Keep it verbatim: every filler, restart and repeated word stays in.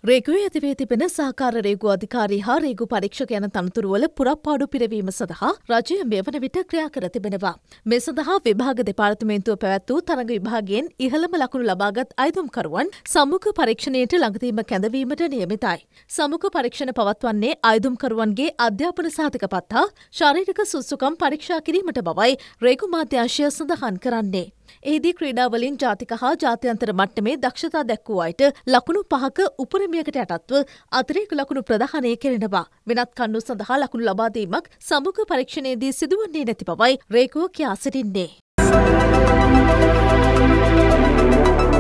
රේගුවේ ඇතිවී තිබෙන සහකාර රේගු අධිකාරී හා රේගු පරීක්ෂක යන තනතුරුවල පුරප්පාඩු පිරවීම සඳහා රජය මෙවන විට ක්‍රියා කර තිබෙනවා. මේ සඳහා විභාග දෙපාර්තමේන්තුව පැවැත් වූ තරඟ විභාගයෙන් ඉහළම ලකුණු ලබාගත් අයදුම්කරුවන් සම්මුඛ පරීක්ෂණයට ළඟදීම කැඳවීමට නියමිතයි. සම්මුඛ පරීක්ෂණ පවත්වන්නේ අයදුම්කරුවන්ගේ අධ්‍යාපන සහතිකපත් හා ශාරීරික සුසුකම් පරීක්ෂා කිරීමට බවයි රේගු මාධ්‍යාංශය සඳහන් කරන්නේ. එහිදී ක්‍රීඩාවලින් ජාතික හා ජාත්‍යන්තර මට්ටමේ දක්ෂතා දැක්වූ අයට ලකුණු පහක උපරිමයකට යටත්ව අතිරේක ලකුණු ප්‍රදානය කෙරෙනවා. වෙනත් කණ්ඩු සඳහා ලකුණු ලබා දීමක් සම්මුඛ පරීක්ෂණයේදී සිදුවන්නේ නැති බවයි රේගුව කියා සිටින්නේ.